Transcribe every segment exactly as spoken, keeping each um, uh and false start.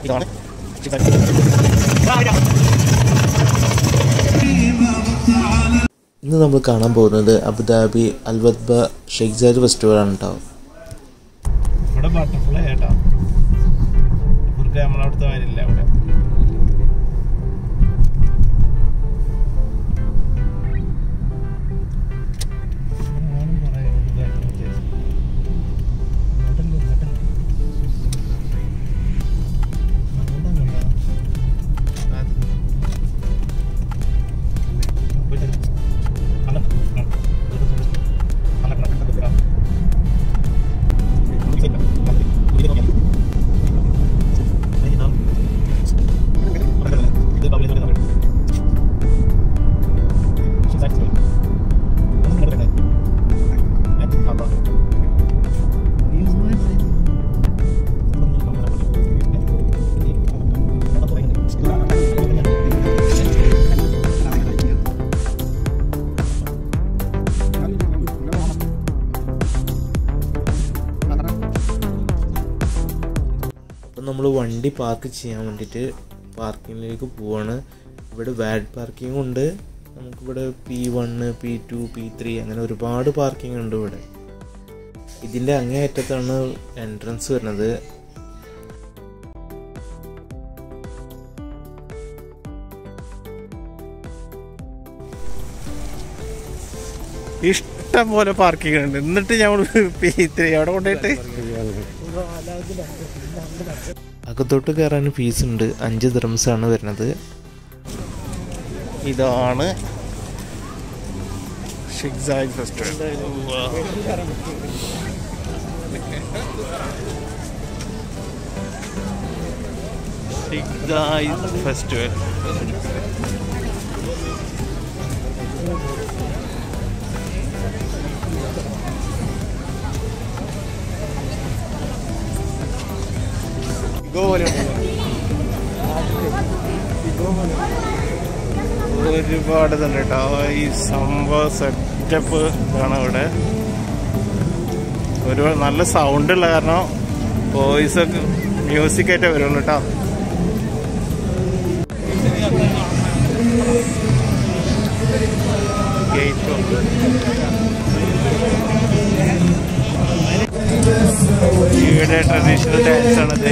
ഇന്ന് നമ്മൾ കാണാൻ പോകുന്നത് അബുദാബി അൽവദ്ബ ഷെയ്ഖ് സയദ് ഫെസ്റ്റിവലാണ് കേട്ടോ. ഇവിടെ ബട്ടർഫ്ലൈ കേട്ടോ, ഇവർക്ക് നമ്മളവിടുത്തെ മാതിരില്ല ഇവിടെ. നമ്മൾ വണ്ടി പാർക്ക് ചെയ്യാൻ വേണ്ടിയിട്ട് പാർക്കിങ്ങിലേക്ക് പോവാണ്. ഇവിടെ വാഡ് പാർക്കിംഗ് ഉണ്ട്, നമുക്കിവിടെ P one P two P three അങ്ങനെ ഒരുപാട് പാർക്കിംഗ് ഉണ്ട് ഇവിടെ. ഇതിൻ്റെ അങ്ങേയറ്റത്താണ് എൻട്രൻസ് വരുന്നത്. ഇഷ്ടം പോലെ പാർക്കിംഗ് ഉണ്ട്. എന്നിട്ട് ഞങ്ങൾ പി ത്രീ അവിടെ കൊണ്ടുപോയിട്ട് അകത്തോട്ട് കയറാൻ ഫീസ് ഉണ്ട്, അഞ്ച് ദിർഹംസാണ് വരുന്നത്. ഇതാണ് Sheikh Zayed festival. Sheikh Zayed festival ഒരുപാട് തന്നെ കേട്ടോ. ഈ സംഭവ സെറ്റപ്പ് ആണ് ഇവിടെ. ഒരു നല്ല സൗണ്ട് ഉള്ള കാരണം വോയിസ് ഒക്കെ മ്യൂസിക് ആയിട്ടേ വരുള്ളൂ കേട്ടോ. ഗേറ്റ് ഇവിടെ ട്രഡീഷണൽ ഡാൻസ് ആണത്.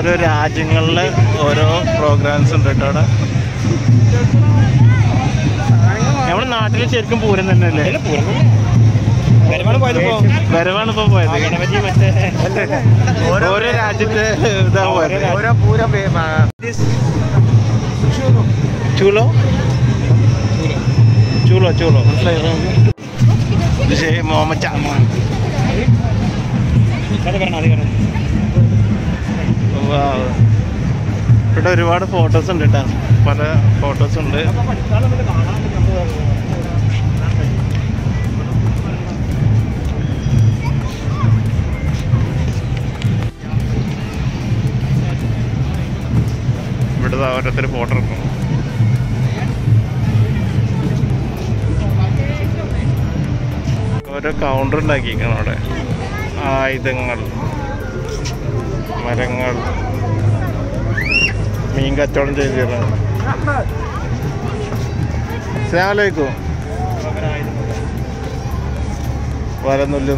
ഓരോ രാജ്യങ്ങളിലെ ഓരോ പ്രോഗ്രാംസ് ഉണ്ട് കേട്ടോ അവിടെ. നമ്മുടെ നാട്ടിൽ ശരിക്കും പൂരം തന്നെ അല്ലേ? വരവാണ് ഇപ്പൊ പോയത്. ഓരോ രാജ്യത്തെ ഇതാ പോയത്. ചൂലോ ചൂലോ ചൂലോ മനസ്സിലായോ? മുഹമ്മദ് ഇവിടെ ഒരുപാട് ഫോട്ടോസ് ഉണ്ട് കേട്ടോ. പല ഫോട്ടോസ് ഉണ്ട്. ഇവിടെ ഓരോരുത്തർ ഫോട്ടോ എടുക്കും. ഓരോ കൗണ്ടർ ഉണ്ടാക്കിയിരിക്കണം അവിടെ. ആയുധങ്ങൾ, മരങ്ങൾ, മീൻ കച്ചവടം ചെയ്തിരുന്നു. അസ്സലാമലൈക്കും. വരന്നുല്ലും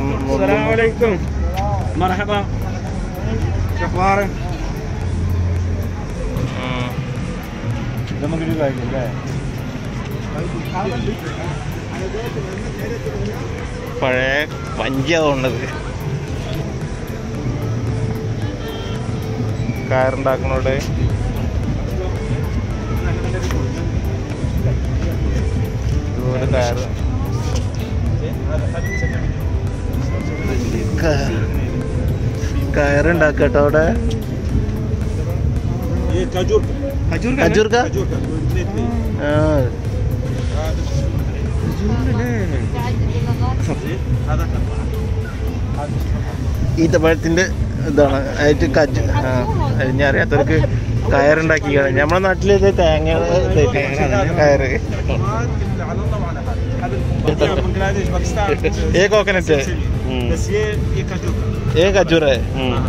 പഴയ വഞ്ചിയാവുന്നത്. കയറുണ്ടാക്കണോടെ ഇതുപോലെ കയറ് കയറുണ്ടാക്കട്ടോ അവിടെ. खजूर का ഈത്തപ്പഴത്തിന്റെ ഇതാണ് ആയിട്ട് കജ്. ആ ഞാൻ അറിയാത്തവർക്ക് കയറുണ്ടാക്കി. നമ്മുടെ നാട്ടില് ഇത് തേങ്ങ കയറ്. ഏ കോക്കനറ്റ് ഏ खजूर है.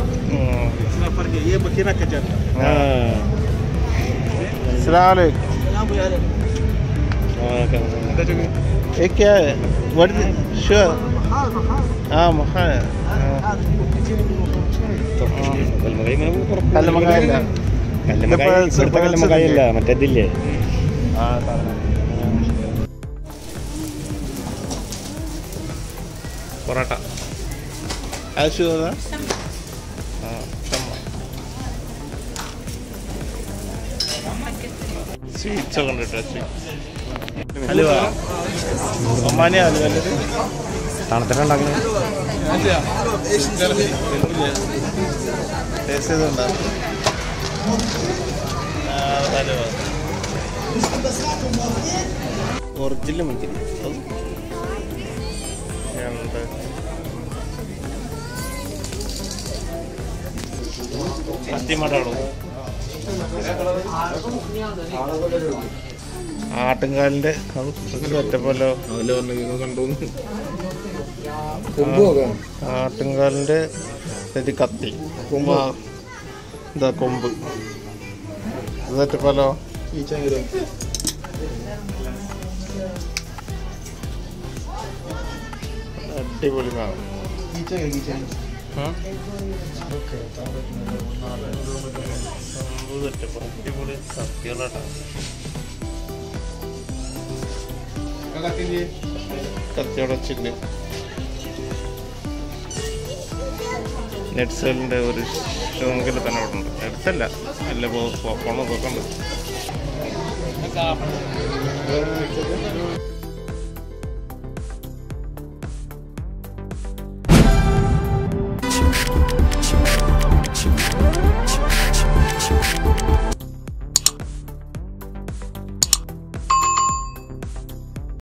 ये क्या है? What is it? Sure. हाँ मखा है. കല്ലുമക്കായല്ല. കല്ലുമക്കായല്ല മറ്റേതില്ലേ? പൊറോട്ട ആർഷു സ്വീറ്റ്സ് ഒക്കെ ഉണ്ട് കേട്ടോ. ഹലുവ ഒമാനി ഹലുവ അല്ലത് തണുത്തിട്ടുണ്ടാക്കുന്നത്. ടേസ്റ്റ് ചെയ്തുണ്ടോ ഹലുവ? ഒറിജിനൽ മുന്തിരി അത്തിമടാണോ? ആട്ടുംകാലിന്റെ സെറ്റപ്പല്ലോ. ആട്ടുംകാലിന്റെ ഒരു കത്തി ഇതാ കൊമ്പ് സെറ്റപ്പല്ലോ. അടിപൊളി കാണും. അടിപൊളി സത്യങ്ങളാട്ടോ. കത്തിയോടെ വെച്ചിട്ട് നെറ്റ്സെല്ലിൻ്റെ ഒരു ഷോങ്കിൽ തന്നെ അവിടെ ഉണ്ട്. നെറ്റ്സല്ല അല്ല പോണ പോക്കുണ്ട്.